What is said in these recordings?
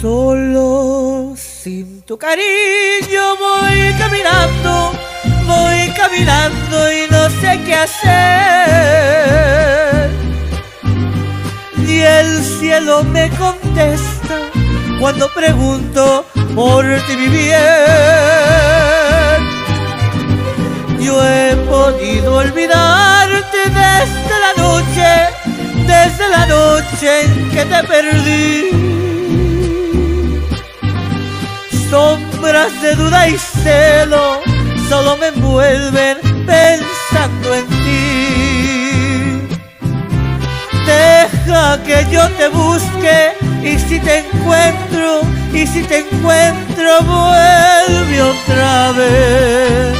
Solo sin tu cariño voy caminando y no sé qué hacer. Ni el cielo me contesta cuando pregunto por ti, mi bien. Yo he podido olvidarte desde la noche en que te perdí. Sombras de duda y celo solo me envuelven pensando en ti. Deja que yo te busque y si te encuentro, vuelve otra vez.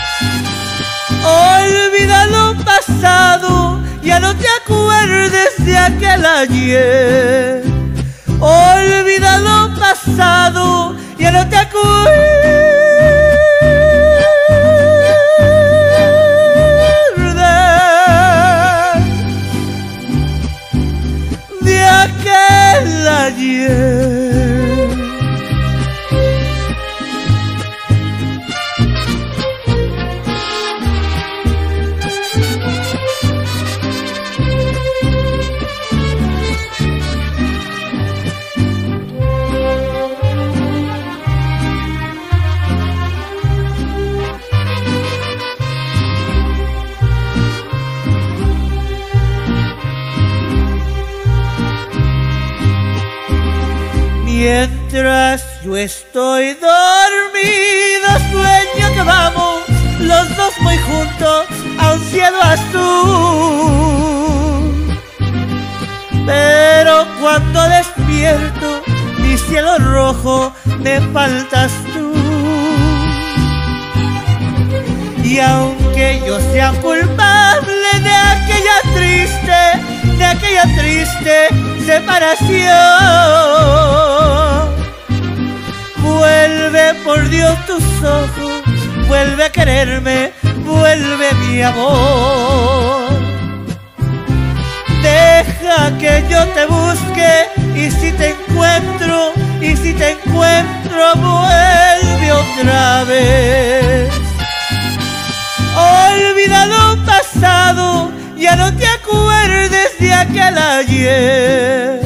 Olvida lo pasado, ya no te acuerdes de aquel ayer. Olvida lo pasado, ya no te acuerdes de aquel ayer. Mientras yo estoy dormido, sueño que vamos los dos muy juntos a un cielo azul. Pero cuando despierto, mi cielo rojo, me faltas tú. Y aunque yo sea culpable de aquella triste separación, vuelve por Dios tus ojos, vuelve a quererme, vuelve mi amor. Deja que yo te busque y si te encuentro, vuelve otra vez. Olvida lo pasado, ya no te acuerdes de aquel ayer.